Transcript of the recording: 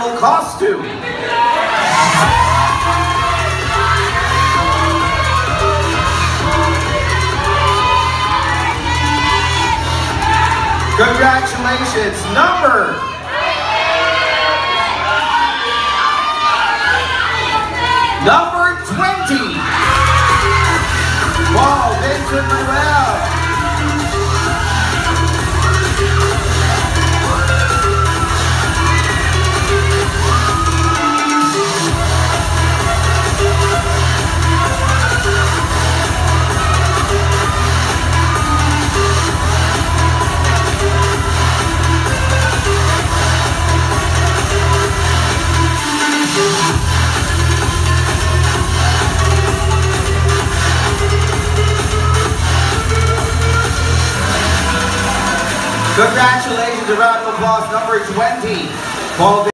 annual costume. Congratulations, number 20. Wow, Vincent Manuel. Congratulations, a round of applause, number 20. Paul